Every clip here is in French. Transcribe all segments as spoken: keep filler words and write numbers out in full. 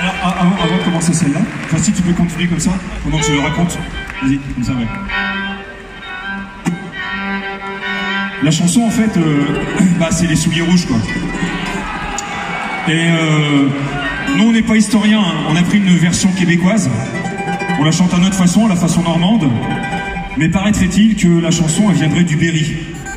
Alors, avant, avant de commencer celle-là, enfin, si tu peux continuer comme ça, pendant que je le raconte, vas-y, comme ça, ouais. La chanson, en fait, euh, bah, c'est les souliers rouges, quoi. Et euh, nous, on n'est pas historiens, hein. On a pris une version québécoise. On la chante à notre façon, à la façon normande. Mais paraîtrait-il que la chanson, elle viendrait du Berry.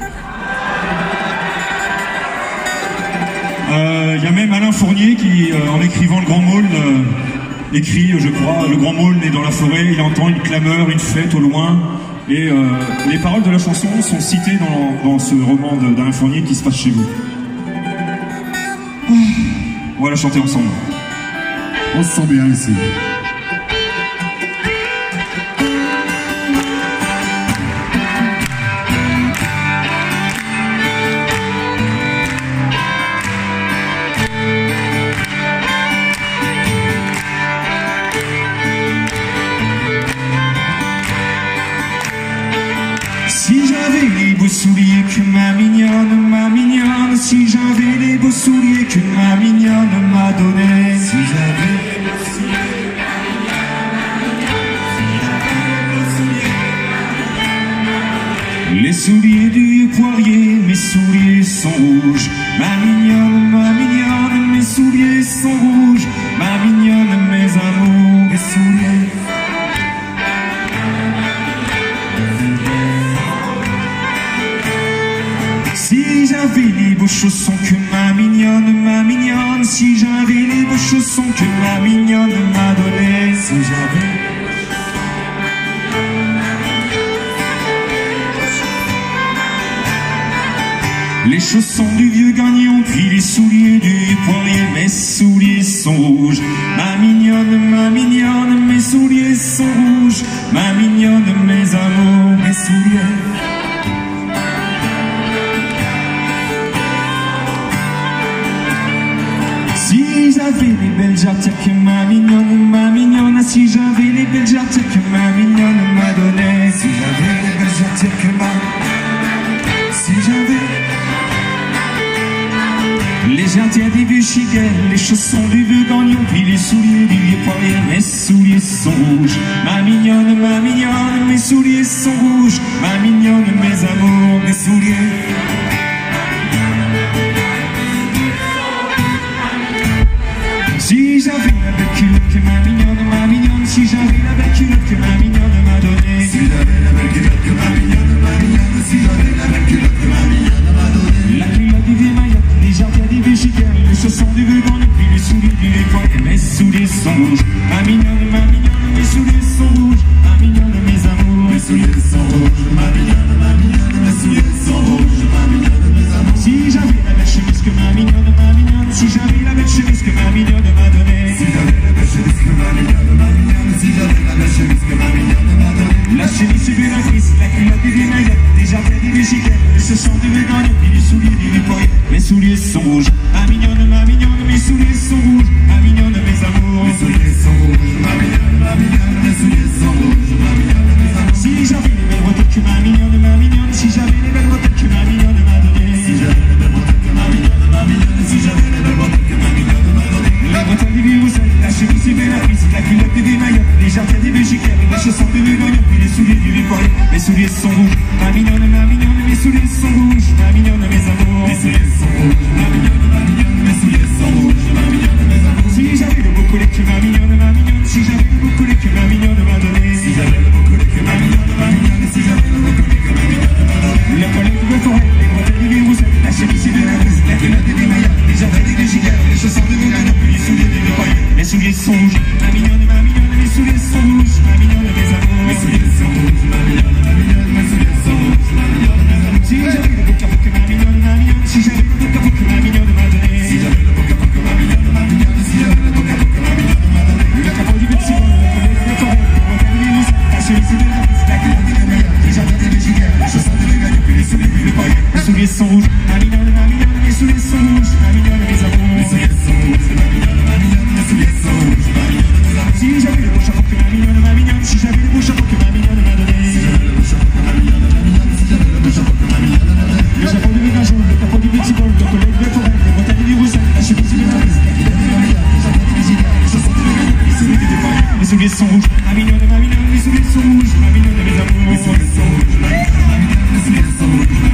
Il euh, y a même Alain Fournier qui, euh, en écrivant Le Grand Maulne, euh, écrit, je crois, Le Grand Maulne est dans la forêt, il entend une clameur, une fête au loin. Et euh, les paroles de la chanson sont citées dans, dans ce roman d'Alain Fournier qui se passe chez vous. On va la chanter ensemble. On se sent bien ici. Si j'avais les beaux souliers que ma mignonne, ma mignonne, si j'avais les beaux souliers que ma mignonne m'a donné, si j'avais les beaux souliers, les souliers du poirier, mes souliers sont rouges, ma mignonne, ma mignonne, mes souliers sont rouges, ma mignonne, mes amours, mes souliers. Si j'avais les beaux chaussons que ma mignonne, ma mignonne, si j'avais les beaux chaussons que ma mignonne m'a donné, si j'avais les chaussons du vieux gagnon, puis les souliers du poirier, mes souliers sont rouges, ma mignonne, ma mignonne, mes souliers sont rouges, ma mignonne, mes amours, mes souliers. Si j'avais les belles jarretières que ma mignonne, ma mignonne, si j'avais les belles jarretières que ma mignonne m'a donné, si j'avais les belles jarretières que ma, si j'avais les jarretières des vieux chiguels, les chaussons du vieux gagnon, puis les souliers du vieux poirier, mes souliers sont rouges, ma mignonne, ma mignonne, mes souliers sont rouges, ma mignonne, mes amours, mes souliers. Si j'avais la belle culotte que ma mignonne, ma mignonne, si j'avais la belle culotte que ma mignonne m'a donnée, si j'avais la belle culotte que ma mignonne, ma mignonne, si j'avais la belle culotte que ma mignonne m'a donnée, la culotte du vieux maillot, les jarretières des vieux chicanes, les chaussons du vieux gant, et puis les souliers du vieux poirier, mes souliers sont rouges, ma mignonne, ma mignonne, mes souliers sont rouges, ma mignonne, mes amours, mes souliers sont rouges, ma mignonne, ma mignonne, mes souliers sont rouges, ma mignonne, mes amours. Si j'avais la belle chemise que ma mignonne, ma mignonne, si j'avais la belle chemise que ma mignonne m'a donnée, si j'avais la belle chemise que ma mignonne, ma mignonne, si j'avais la belle chemise que ma mignonne m'a donnée, la chemise subératrice, la culotte des vieilles maillettes, les jarretières des vieux chicanes, les chaussons du vieux gagnon, puis les souliers du vieux poirier, mes souliers sont rouges, ma mignonne, ma mignonne, mes souliers sont rouges, ma mignonne, mes amours, mes souliers sont rouges, ma mignonne, ma mignonne, mes souliers sont rouges, ma mignonne, mes amours. Si j'avais les belles bretelles que ma mignonne, ma mignonne, si j'avais les belles bretelles que ma mignonne m'a donné, si j'avais les belles bretelles que ma mignonne, ma mignonne, si j'avais les belles bretelles que ma mignonne m'a donné, la bretelle des vieux roussettes, la chemise subératrice, la culotte des vieilles maillettes, les jarretières des vieux chicanes, les chaussons du vieux gagnon, puis les souliers du vieux poirier, mes souliers sont rouges, ma mignonne, ma mignonne, mes souliers sont rouges, ma mignonne, mes amours, mes souliers sont rouges, ma mignonne, ma mignonne, mes souliers sont rouges, ma mignonne, mes amours. Si j'avais le beau collet que ma mignonne, ma mignonne, si j'avais le beau collet que ma mignonne m'a donné, si j'avais le beau collet que ma mignonne, ma mignonne, si j'avais le beau collet que ma mignonne m'a donné, le collet du vieux forêt, les bretelles du vieux roussettes, la chemise subératrice, la culotte des vieilles maillettes, les jarretières des vieux chicanes, les chaussons du vieux gagnon, puis les souliers du vieux poirier, mes souliers sont rouges, ma mignonne, ma mignonne, mes souliers sont rouges, ma mignonne, mes amours, mes souliers sont rouges, ma mignonne, ma mignonne, mes souliers sont rouges, ma mignonne, mes amours. Si j'avais le beau capot que ma mignonne, ma mignonne, si j'avais le beau capot que ma mignonne m'a donné, si j'avais le beau capot que ma mignonne, ma mignonne, si j'avais le beau capot que ma mignonne m'a donné, le capot du petit bon, le collet du vieux forêt, le bretelle du vieux roussettes, la chemise subératrice, la culotte des vieilles maillettes, les jarretières des vieux chicanes, les chaussons du vieux gagnon, puis les souliers du vieux poirier, mes souliers sont rouges, ma mignonne, ma mignonne, mes souliers sont rouges, ma mignonne, mes amours, mes souliers sont rouges, ma mignonne, ma mignonne, mes souliers sont rouges, ma mignonne, mes amours. souliers sont rouges, ma mignonne, ma mignonne, mes souliers sont rouges, ma mignonne, mes amours. Mes souliers sont rouges, ma mignonne, mes souliers sont rouges.